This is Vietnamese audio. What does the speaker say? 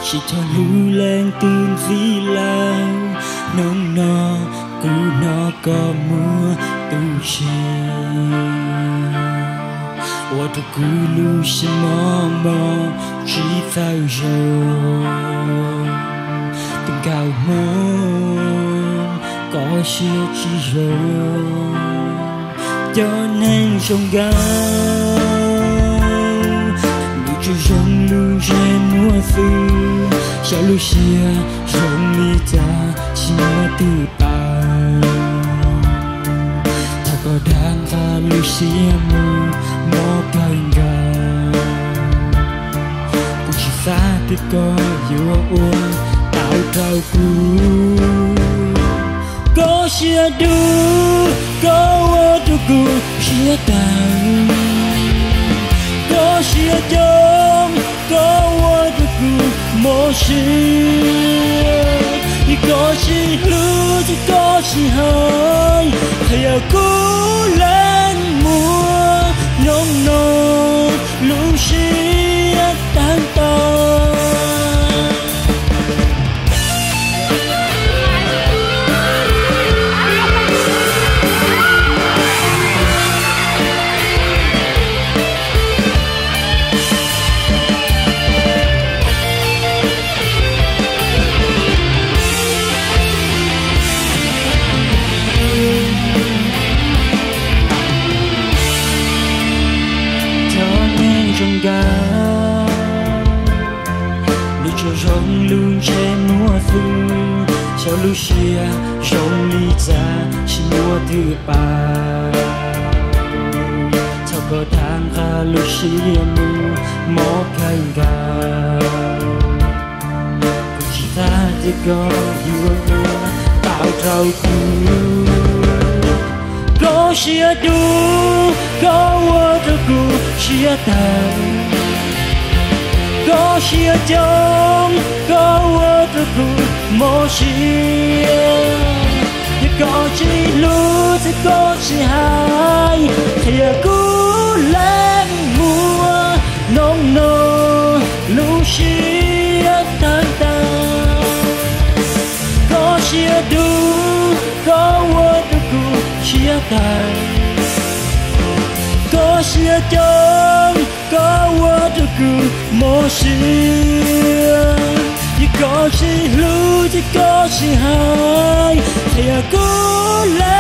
chỉ cho lưu lên tin vì lao nông nó cứ nó có mưa tu chi và tôi cứ lưu xin mò chỉ tao rồi từng cao mong có chia chỉ rồi cho nên trong gáo lưu cho rong lưu trên mùa thu sao lưu chia rong ly ta chỉ mùa từ ta ta có đang ta lưu chia mùa mò cành gà cũng chỉ xa thì có yêu uống tạo trao cũ có chia đủ có tu cu chia tang có chia trong có tu cu mô si có chi lưu thì có chi hơi thầy cố lên mùa nông nô lưu chia tan tan trong gáo lưu cho rong lưng trên mùa thu sao lưu chia rong ly ra chỉ mùa thứ ba sao có tháng ca lưu chia mùa mò cành gáo cũng chỉ ta chỉ có yêu tạo trao có chia đủ có tu cu chia tang có chia trong có tu cu mô si có chi lưu thì có chi hai thì cứ lên mùa nông nô lưu chia tan tan có chia đủ có tu cu chia tang có chia trong có tu cu mô si có chi lưu thì có chi hai thì cứ lên